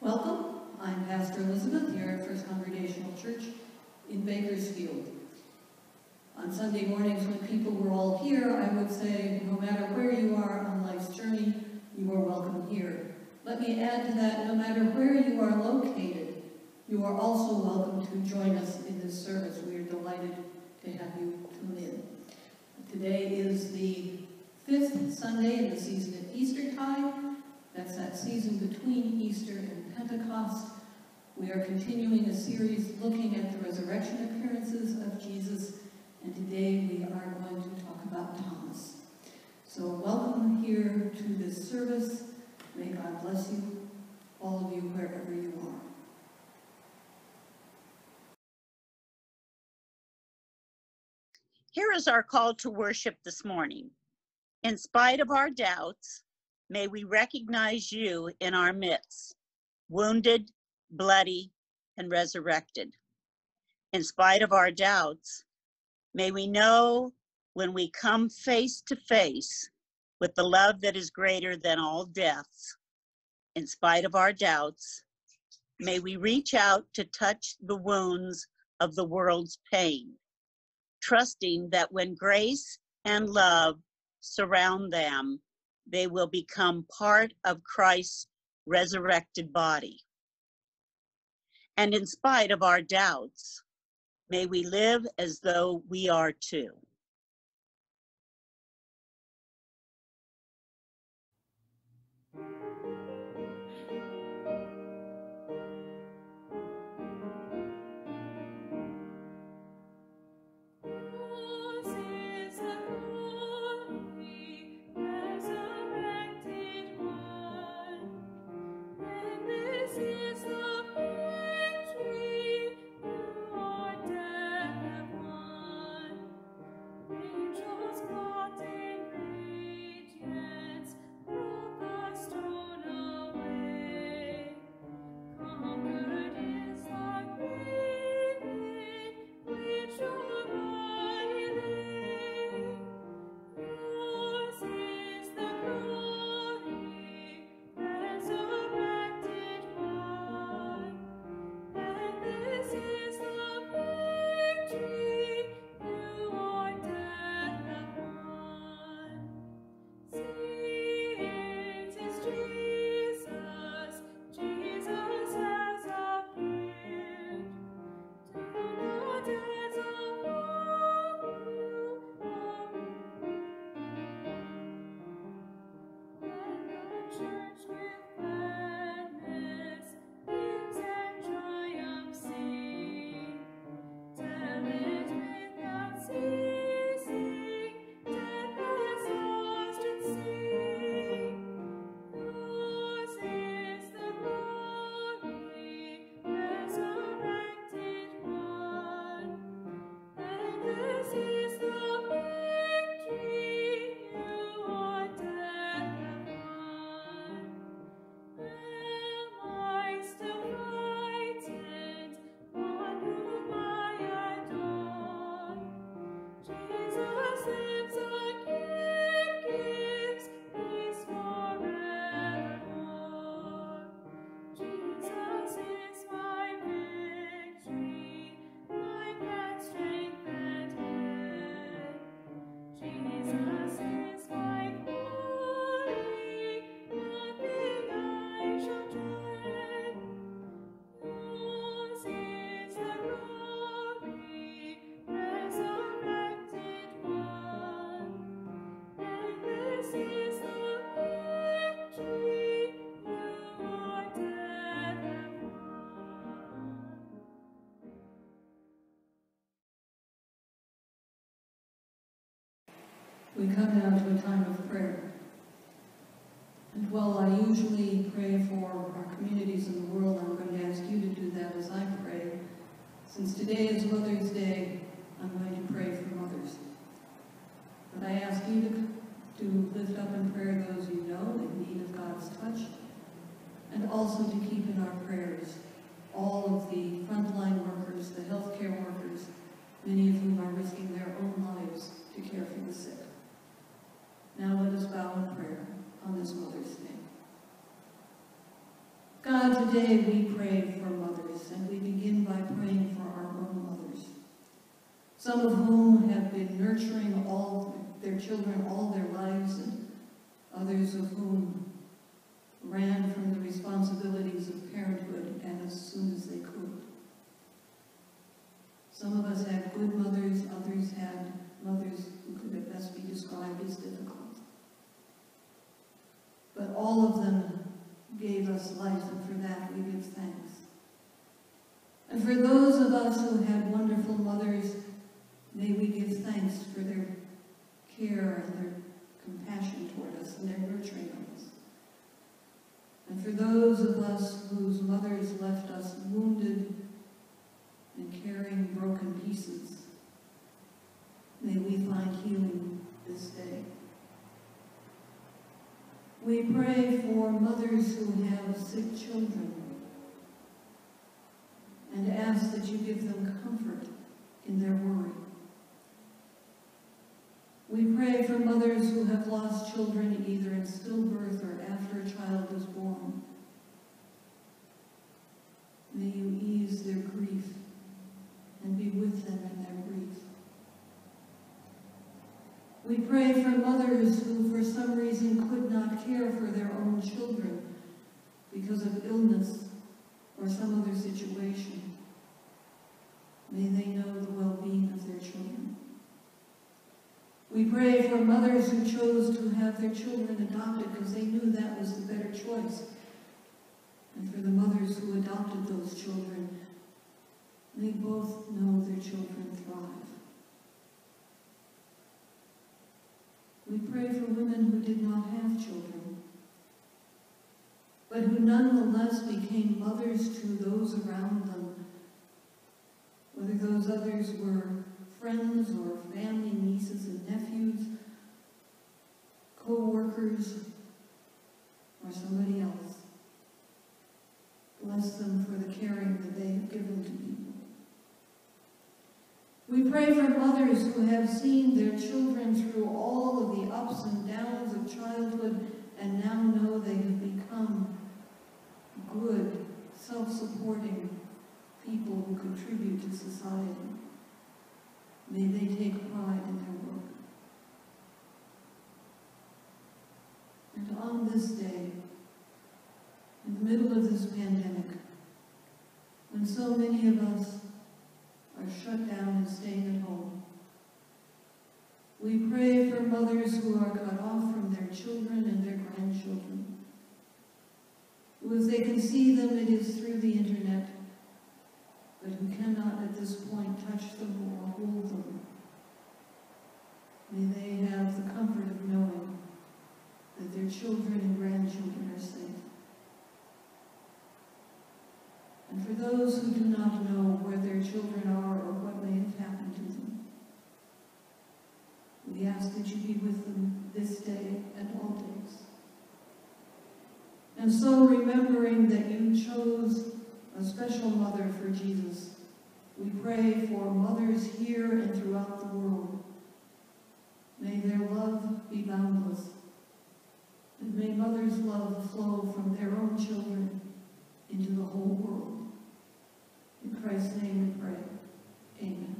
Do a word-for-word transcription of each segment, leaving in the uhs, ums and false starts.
Welcome. I'm Pastor Elizabeth here at First Congregational Church in Bakersfield. On Sunday mornings when people were all here, I would say, no matter where you are on life's journey, you are welcome here. Let me add to that, no matter where you are located, you are also welcome to join us in this service. We are delighted to have you tune in. Today is the fifth Sunday in the season at Eastertide. That's that season between Easter and Pentecost. We are continuing a series looking at the resurrection appearances of Jesus, and today we are going to talk about Thomas. So welcome here to this service. May God bless you, all of you, wherever you are. Here is our call to worship this morning. In spite of our doubts, may we recognize you in our midst, wounded, bloody, and resurrected. In spite of our doubts, may we know when we come face to face with the love that is greater than all deaths. In spite of our doubts, may we reach out to touch the wounds of the world's pain, trusting that when grace and love surround them, they will become part of Christ's resurrected body. And in spite of our doubts, may we live as though we are too. We come now to a time of prayer. And while I usually pray for our communities in the world, I'm going to ask you to do that as I pray. Since today is Mother's Day, I'm going to pray for mothers. But I ask you to, to lift up in prayer those you know in need of God's touch, and also to keep in our prayers all of the frontline workers, the healthcare workers, many of whom are risking their own lives to care for the sick. Now let us bow in prayer on this Mother's Day. God, today we pray for mothers, and we begin by praying for our own mothers, some of whom have been nurturing all their children all their lives, and others of whom ran from the responsibilities of parenthood and as soon as they could. Some of us had good mothers, others had mothers who could at best be described as difficult. But all of them gave us life, and for that we give thanks. And for those of us who had wonderful mothers, may we give thanks for their care and their compassion toward us and their nurturing of us. And for those of us whose mothers left us wounded and carrying broken pieces, may we find healing this day. We pray for mothers who have sick children and ask that you give them comfort in their worry. We pray for mothers who have lost children either in stillbirth or after a child is born. May you ease their grief and be with them in their grief. We pray for mothers who for some reason could not care for their own children because of illness or some other situation. May they know the well-being of their children. We pray for mothers who chose to have their children adopted because they knew that was the better choice. And for the mothers who adopted those children, they both know their children thrive. We pray for women who did not have children, but who nonetheless became mothers to those around them, whether those others were friends or family, nieces and nephews, co-workers, or somebody else. Bless them for the caring that they have given to people. We pray for mothers who have seen their children through all of the ups and downs of childhood and now know they have become good, self-supporting people who contribute to society. May they take pride in their work. And on this day, in the middle of this pandemic, when so many of us are shut down and staying at home, we pray for mothers who are cut off from their children and their grandchildren, who, if they can see them, it is through the internet, but who cannot at this point touch them or hold them. May they have the comfort of knowing that their children and grandchildren are safe. And for those who do not know where their children are or what may have happened to them, we ask that you be with them this day and all days. And so, remembering that you chose a special mother for Jesus, we pray for mothers here and throughout the world. May their love be boundless, and may mothers' love flow from their own children into the whole world. In Christ's name we pray. Amen.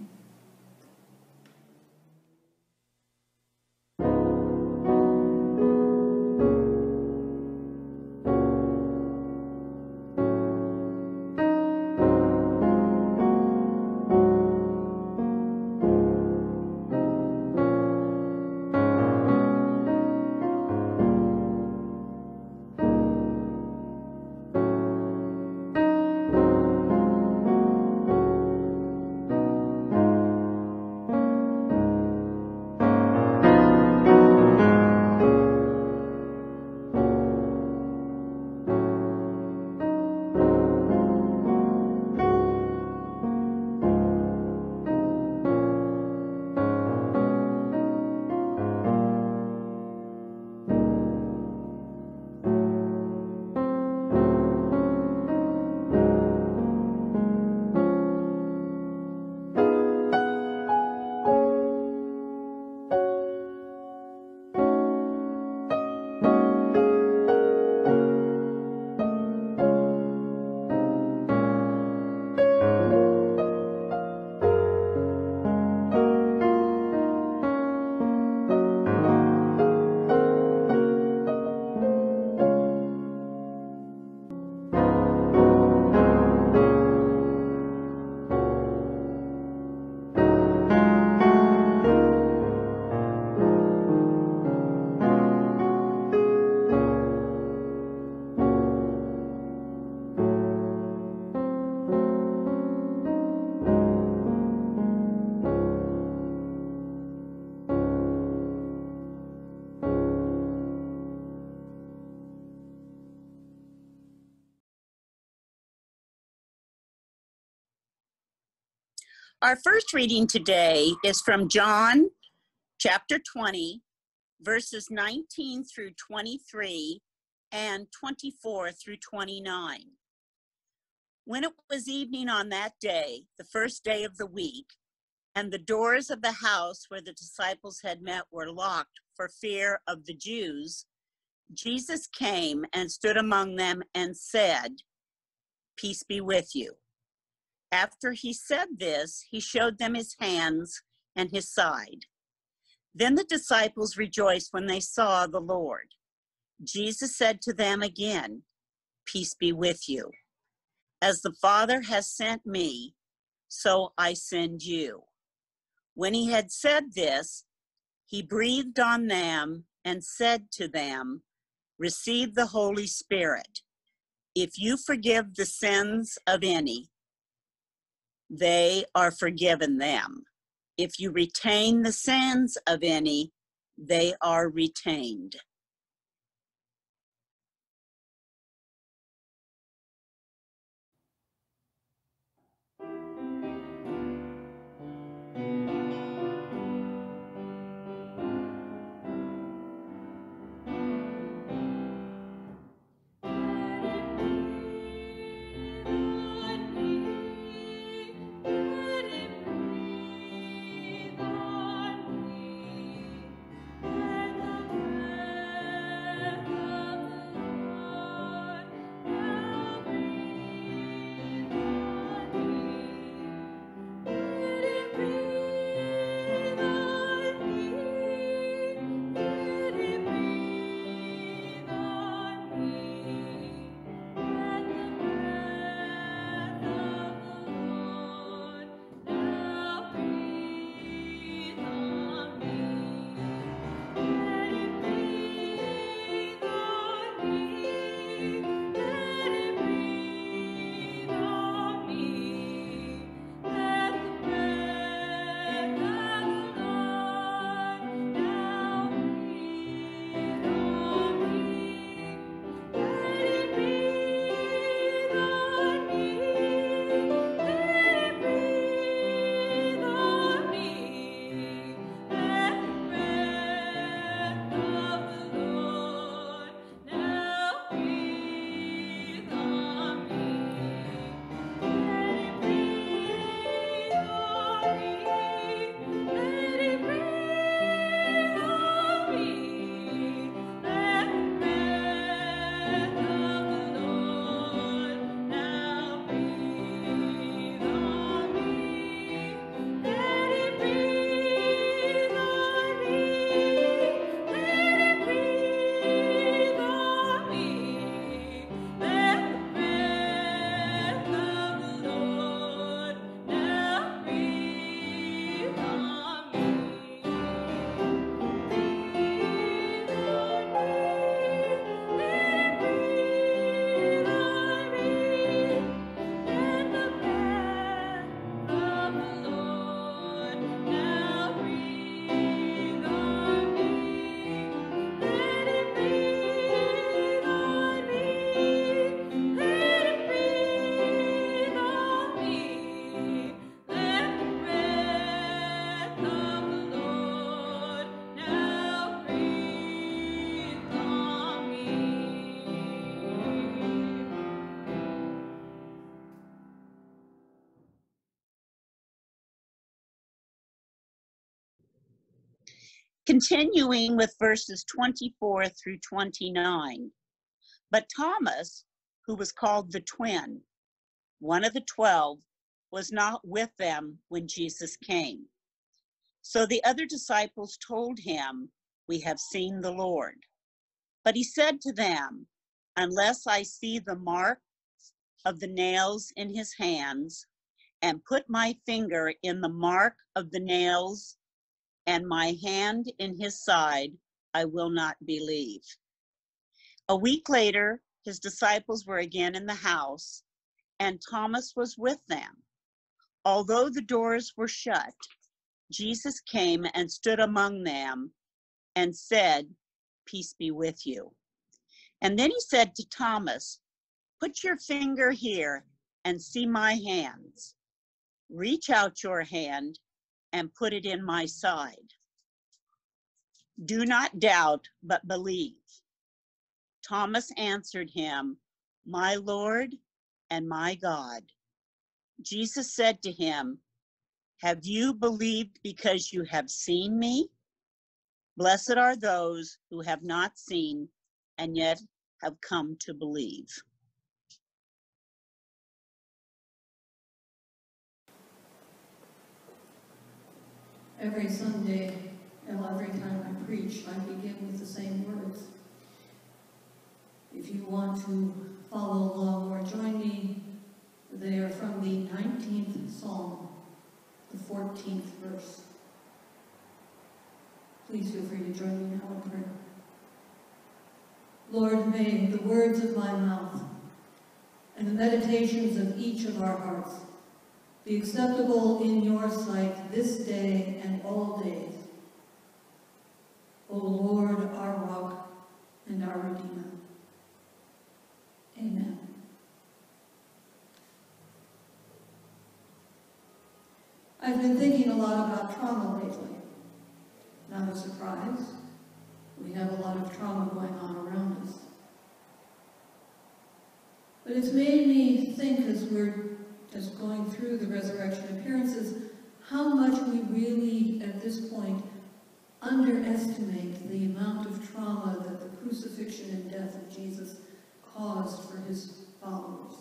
Our first reading today is from John chapter twenty, verses nineteen through twenty-three and twenty-four through twenty-nine. When it was evening on that day, the first day of the week, and the doors of the house where the disciples had met were locked for fear of the Jews, Jesus came and stood among them and said, "Peace be with you." After he said this, he showed them his hands and his side. Then the disciples rejoiced when they saw the Lord. Jesus said to them again, "Peace be with you. As the Father has sent me, so I send you." When he had said this, he breathed on them and said to them, "Receive the Holy Spirit. If you forgive the sins of any, they are forgiven them. If you retain the sins of any, they are retained." Continuing with verses twenty-four through twenty-nine. But Thomas, who was called the twin, one of the twelve, was not with them when Jesus came. So the other disciples told him, "We have seen the Lord." But he said to them, "Unless I see the mark of the nails in his hands, and put my finger in the mark of the nails, and my hand in his side, I will not believe." A week later, his disciples were again in the house, and Thomas was with them. Although the doors were shut, Jesus came and stood among them and said, "Peace be with you." And then he said to Thomas, "Put your finger here and see my hands. Reach out your hand and put it in my side. Do not doubt, but believe. Thomas answered him, My Lord and my God. Jesus said to him, Have you believed because you have seen me? Blessed are those who have not seen and yet have come to believe. Every Sunday, and every time I preach, I begin with the same words. If you want to follow along or join me, they are from the nineteenth Psalm, the fourteenth verse. Please feel free to join me now in prayer. Lord, may the words of my mouth and the meditations of each of our hearts be acceptable in your sight this day and all days. O Lord, our rock and our Redeemer. Amen. I've been thinking a lot about trauma lately. Not a surprise. We have a lot of trauma going on around us. But it's made me think, as we're just going through the resurrection appearances, how much we really, at this point, underestimate the amount of trauma that the crucifixion and death of Jesus caused for his followers.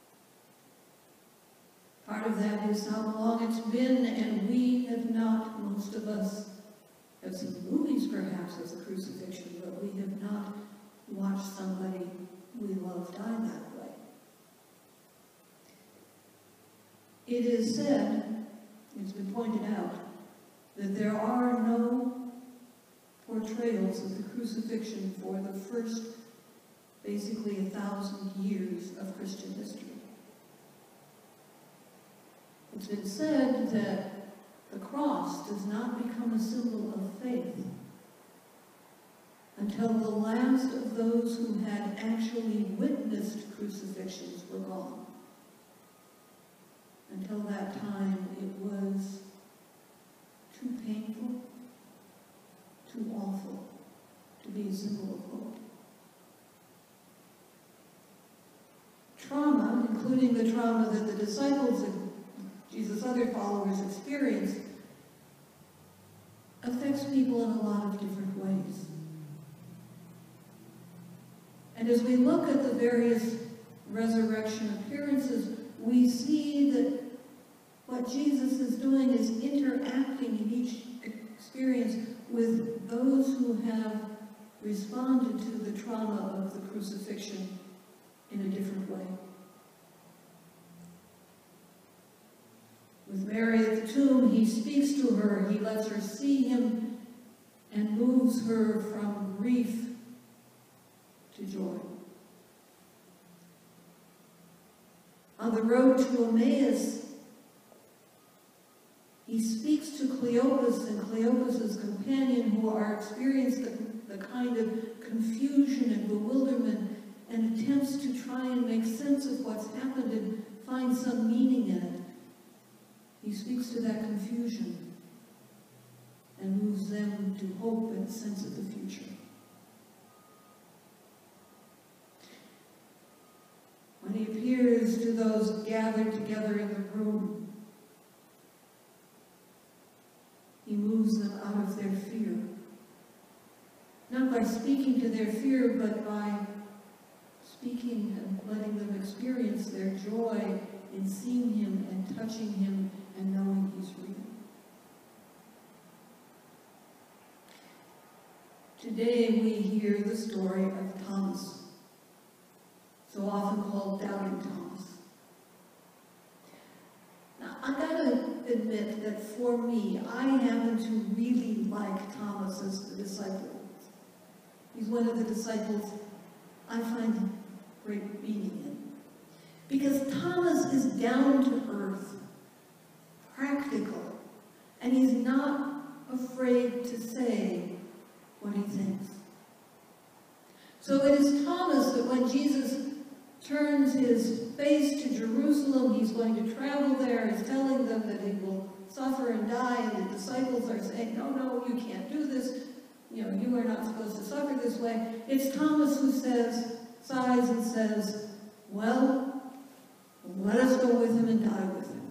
Part of that is how long it's been, and we have not, most of us, have seen movies perhaps of the crucifixion, but we have not watched somebody we love die that way. It is said, it's been pointed out, that there are no portrayals of the crucifixion for the first, basically a thousand years of Christian history. It's been said that the cross does not become a symbol of faith until the last of those who had actually witnessed crucifixions were gone. Until that time, it was too painful, too awful to be a symbol of hope. Trauma, including the trauma that the disciples and Jesus' other followers experienced, affects people in a lot of different ways. And as we look at the various resurrection appearances, we see that what Jesus is doing is interacting in each experience with those who have responded to the trauma of the crucifixion in a different way. With Mary at the tomb, he speaks to her, he lets her see him, and moves her from grief to joy. On the road to Emmaus, he speaks to Cleopas and Cleopas' companion, who are experiencing the, the kind of confusion and bewilderment, and attempts to try and make sense of what's happened and find some meaning in it. He speaks to that confusion and moves them to hope and a sense of the future. When he appears to those gathered together in the room, he moves them out of their fear. Not by speaking to their fear, but by speaking and letting them experience their joy in seeing him and touching him and knowing he's real. Today we hear the story of Thomas, so often called Doubting Thomas. Now, I gotta admit that for me, I happen to really like Thomas as the disciple. He's one of the disciples I find great meaning in. Because Thomas is down to earth, practical, and he's not afraid to say what he thinks. So it is Thomas that when Jesus turns his face to Jerusalem. He's going to travel there. He's telling them that he will suffer and die, and the disciples are saying, no, no, you can't do this. You know, you are not supposed to suffer this way. It's Thomas who says, sighs and says, well, let us go with him and die with him.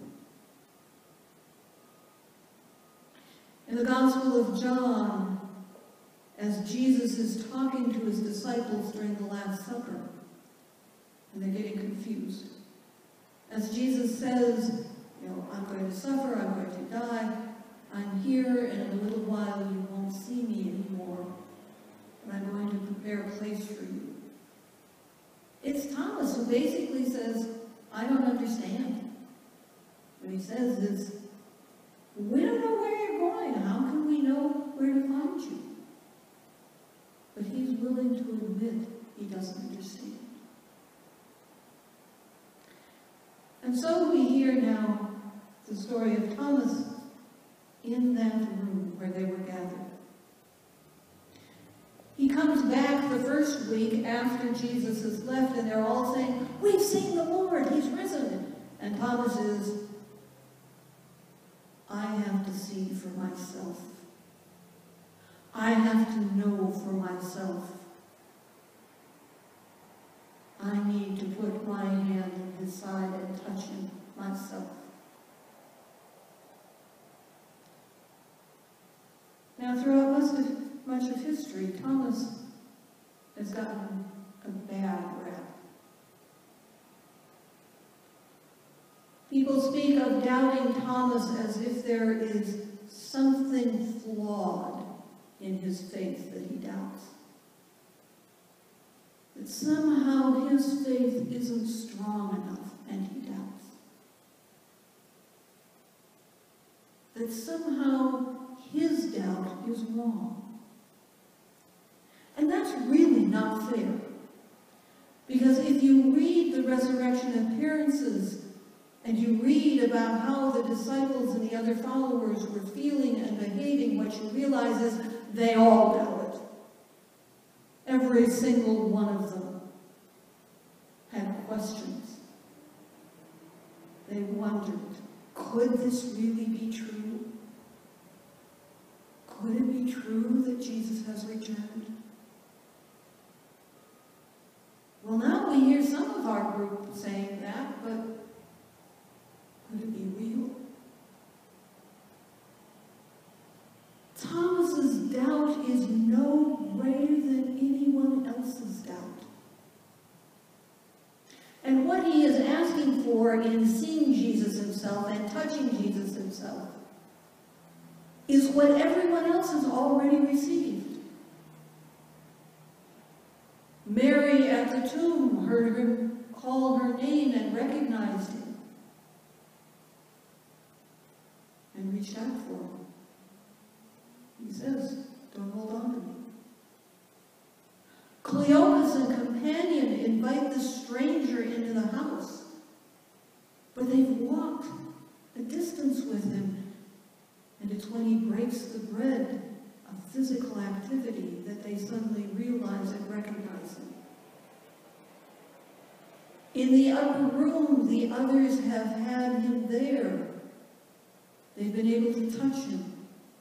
In the Gospel of John, as Jesus is talking to his disciples during the Last Supper, and they're getting confused, as Jesus says, you know, I'm going to suffer, I'm going to die, I'm here, and in a little while you won't see me anymore, but I'm going to prepare a place for you. It's Thomas who basically says, I don't understand. What he says is, we don't know where you're going. How can we know where to find you? But he's willing to admit he doesn't understand. And so we hear now the story of Thomas in that room where they were gathered. He comes back the first week after Jesus has left, and they're all saying, we've seen the Lord, he's risen. And Thomas is, I have to see for myself. I have to know for myself. I need to put my hand in his side and touch him myself. Now, throughout most of, much of history, Thomas has gotten a bad rap. People speak of doubting Thomas as if there is something flawed in his faith that he doubts. That somehow his faith isn't strong enough, and he doubts. That somehow his doubt is wrong. And that's really not fair. Because if you read the resurrection appearances, and you read about how the disciples and the other followers were feeling and behaving, what you realize is they all doubted. Every single one of them had questions. They wondered, could this really be true? Could it be true that Jesus has returned? Well, now we hear some of our group saying that, but could it be real? Thomas's doubt is no greater than anyone else's doubt. And what he is asking for in seeing Jesus himself and touching Jesus himself is what everyone else has already received. Mary at the tomb heard him call her name and recognized him and reached out for him. He says, don't hold on to me. Cleopas and companion invite the stranger into the house, but they've walked a distance with him, and it's when he breaks the bread of physical activity that they suddenly realize and recognize him. In the upper room, the others have had him there. They've been able to touch him.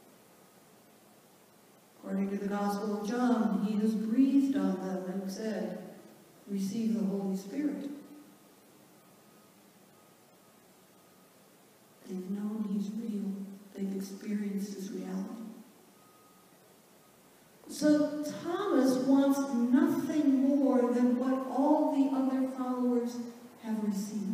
According to the Gospel of John, he has breathed on them and said, receive the Holy Spirit. They've known he's real. They've experienced his reality. So Thomas wants nothing more than what all the other followers have received.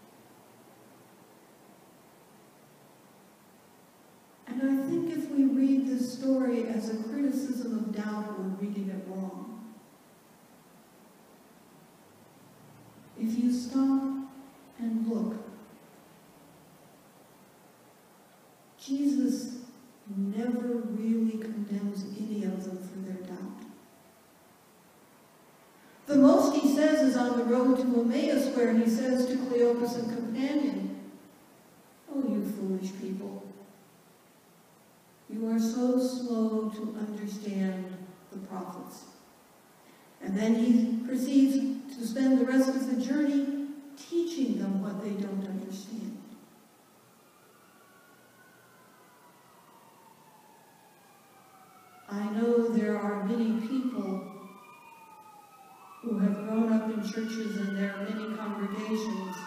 And I think if we read this story as a criticism of doubt, we're reading it wrong. If you stop and look, Jesus never really condemns any of them for their doubt. The most he says is on the road to Emmaus, where he says to Cleopas and companion, oh, you foolish people, you are so slow to understand the prophets And then he proceeds to spend the rest of the journey teaching them what they don't understand. I know there are many people who have grown up in churches, and there are many congregations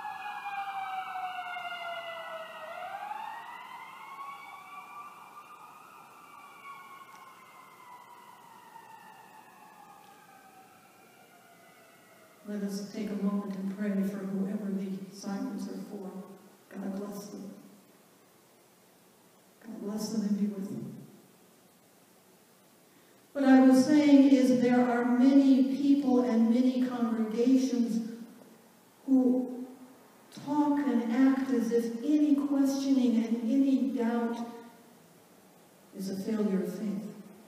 Let us take a moment and pray for whoever the sirens are for. God bless them. God bless them and be with them. What I was saying is there are many people and many congregations who talk and act as if any questioning and any doubt is a failure of faith.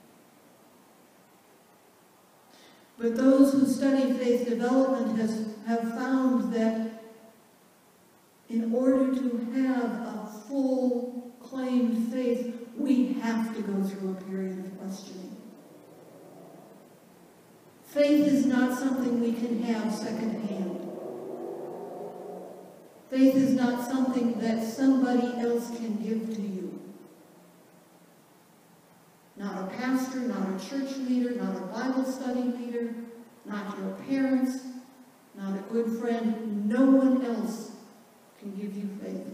But those who study faith development has, have found that in order to have a full claimed faith, we have to go through a period of questioning. Faith is not something we can have secondhand. Faith is not something that somebody else can give to you. Not a pastor, not a church leader, not a Bible study leader, not your parents, not a good friend. No one else can give you faith.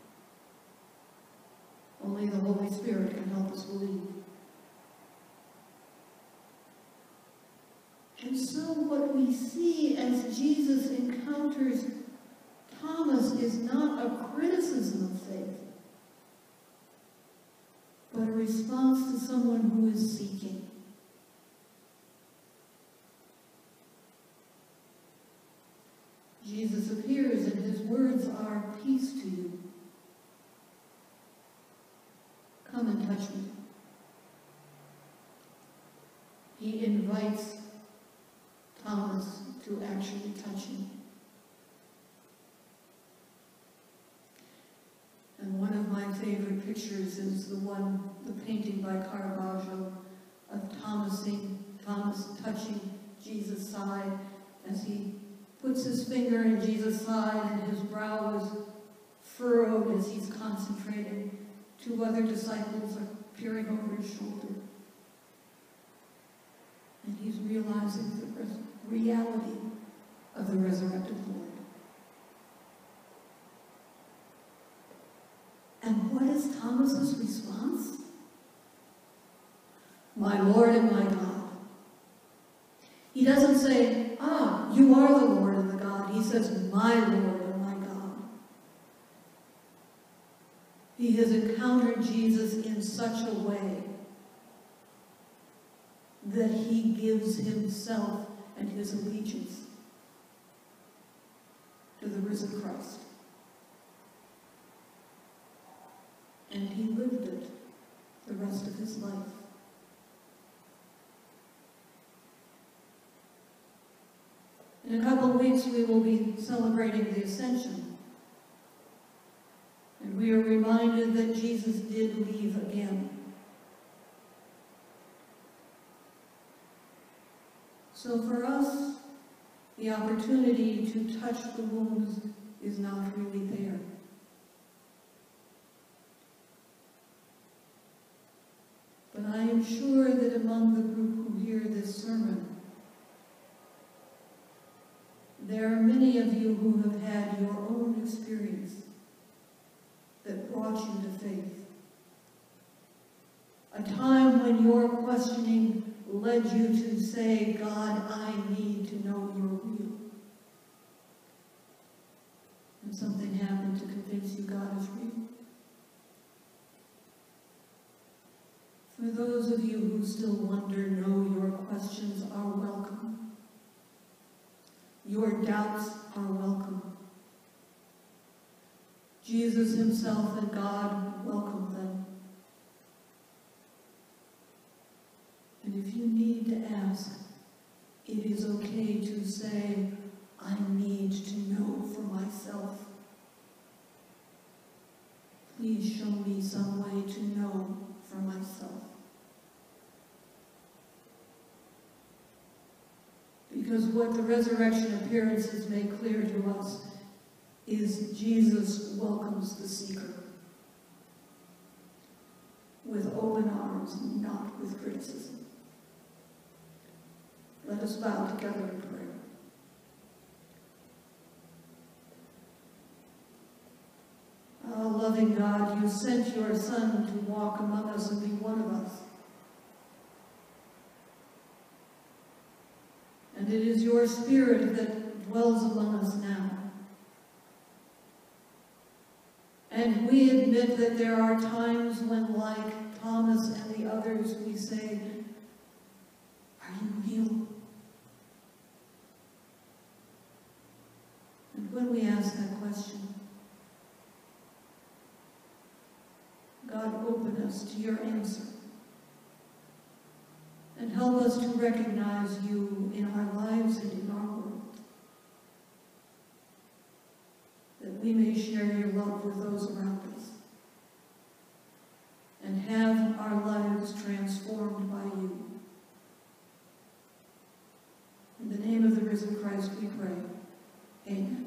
Only the Holy Spirit can help us believe. And so what we see as Jesus encounters Thomas is not a criticism of faith, but a response to someone who is seeking. Jesus appears and his words are, "Peace to you. Come and touch me." He invites Thomas to actually touch him. And one of my favorite pictures is the one, the painting by Caravaggio of Thomasing, Thomas touching Jesus' side as he puts his finger in Jesus' side and his brow is furrowed as he's concentrating. Two other disciples are peering over his shoulder. And he's realizing the res- reality of the resurrected Lord. And what is Thomas's response? "My Lord and my God." He doesn't say, "Ah, you are the Lord and the God." He says, "My Lord and my God." He has encountered Jesus in such a way that he gives himself and his allegiance to the risen Christ. And he lived it the rest of his life. In a couple of weeks, we will be celebrating the Ascension. And we are reminded that Jesus did leave again. So for us, the opportunity to touch the wounds is not really there. But I am sure that among the group who hear this sermon, there are many of you who have had your own experience that brought you to faith. A time when your questioning led you to say, "God, I need to know you're real." And something happened to convince you God is real. For those of you who still wonder, know your questions are welcome. Your doubts are welcome. Jesus himself and God welcome them. And if you need to ask, it is okay to say, "I need to know for myself. Please show me some way to know for myself." Because what the resurrection appearances make clear to us is Jesus welcomes the seeker with open arms, not with criticism. Let us bow together in prayer. Oh, loving God, you sent your Son to walk among us and be one of us. And it is your Spirit that dwells among us now. And we admit that there are times when, like Thomas and the others, we say, "Are you real?" And when we ask that question, God, open us to your answer and help us to recognize you in our lives and in our world, that we may share your love with those around us and have our lives transformed by you. In the name of the risen Christ we pray. Amen.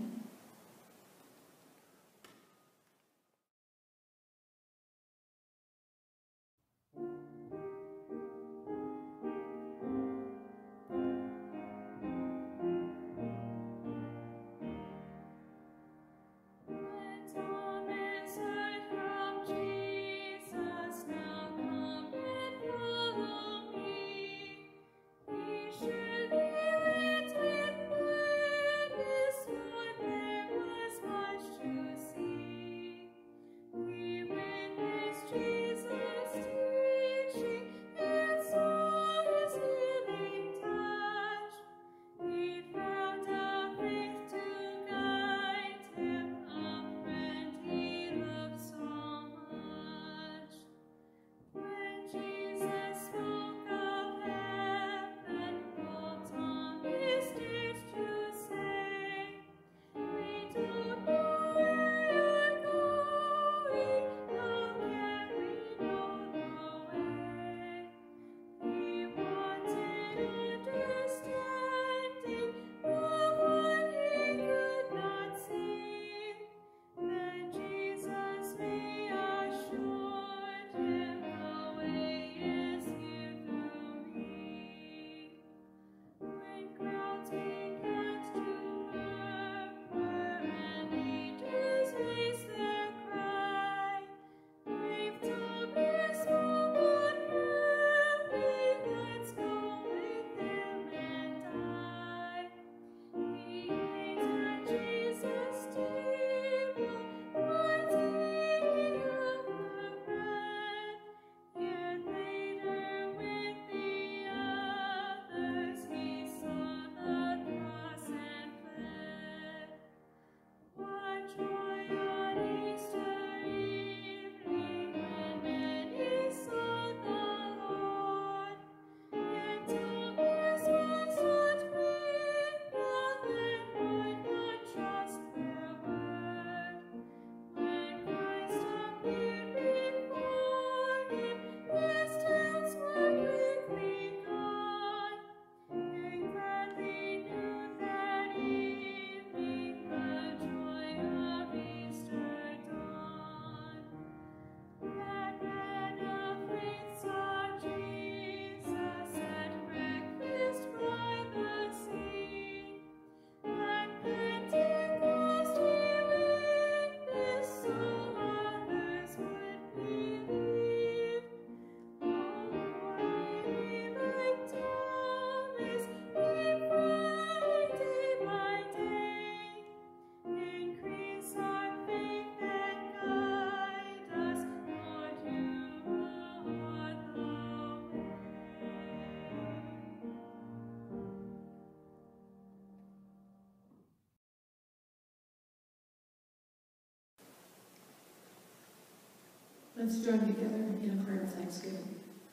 Let's join together in a prayer of thanksgiving.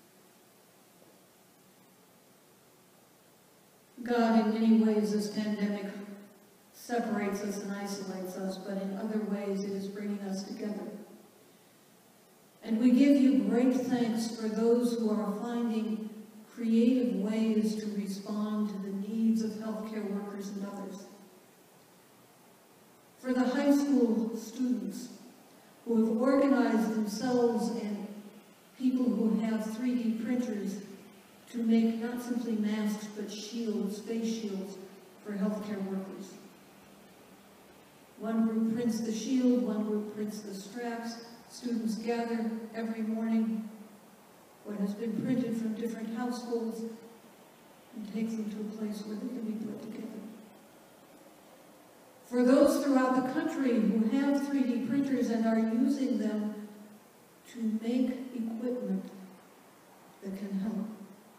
God, in many ways this pandemic separates us and isolates us, but in other ways it is bringing us together. And we give you great thanks for those who are finding creative ways to respond to the needs of healthcare workers and others. For the high school students who have organized themselves and people who have three D printers to make not simply masks but shields, face shields for healthcare workers. One group prints the shield, one group prints the straps. Students gather every morning what has been printed from different households and takes them to a place where they can be put together. For those throughout the country who have three D printers and are using them to make equipment that can help.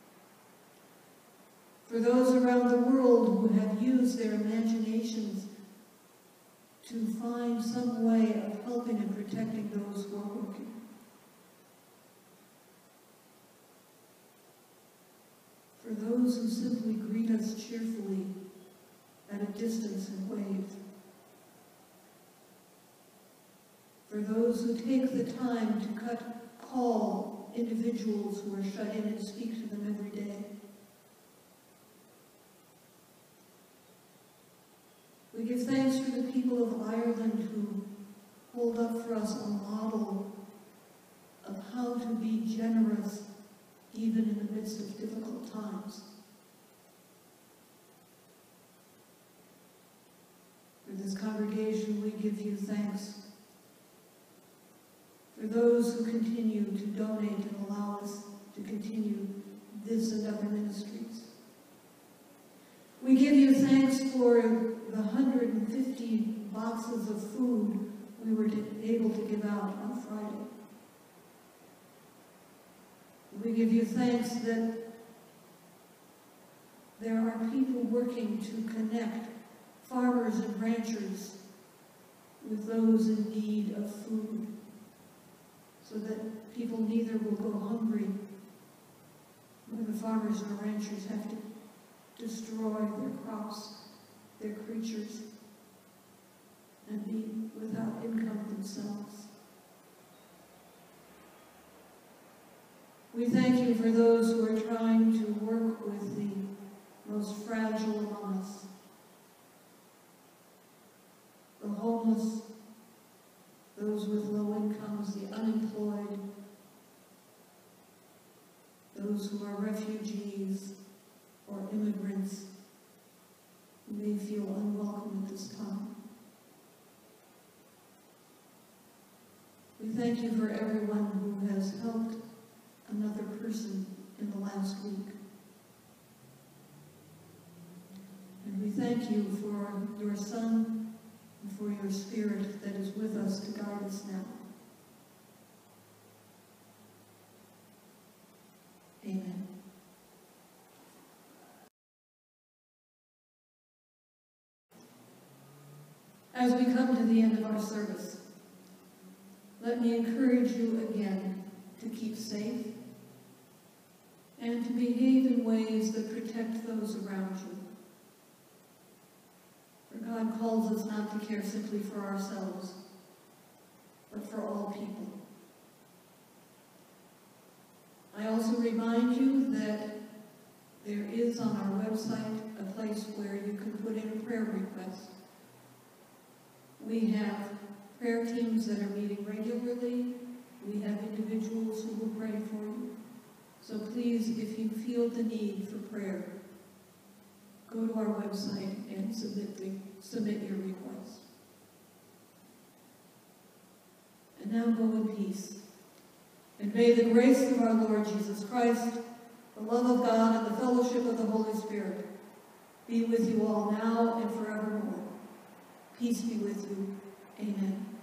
For those around the world who have used their imaginations to find some way of helping and protecting those who are working. For those who simply greet us cheerfully at a distance and wave. For those who take the time to cut, call individuals who are shut in and speak to them every day. We give thanks for the people of Ireland who hold up for us a model of how to be generous even in the midst of difficult times. For this congregation, we give you thanks. For those who continue to donate and allow us to continue this and other ministries. We give you thanks for the one hundred fifty boxes of food we were able to give out on Friday. We give you thanks that there are people working to connect farmers and ranchers with those in need of food, so that people neither will go hungry, nor the farmers and the ranchers have to destroy their crops, their creatures, and be without income themselves. We thank you for those who are trying to work with the most fragile among us, the homeless, those with low incomes, the unemployed, those who are refugees or immigrants who may feel unwelcome at this time. We thank you for everyone who has helped another person in the last week. And we thank you for your Son and for your Spirit that is with us to guide us now. Amen. As we come to the end of our service, let me encourage you again to keep safe and to behave in ways that protect those around you. For God calls us not to care simply for ourselves, but for all people. I also remind you that there is on our website a place where you can put in a prayer request. We have prayer teams that are meeting regularly. We have individuals who will pray for you. So please, if you feel the need for prayer, go to our website and submit, the, submit your request. And now go in peace. And may the grace of our Lord Jesus Christ, the love of God, and the fellowship of the Holy Spirit be with you all now and forevermore. Peace be with you. Amen.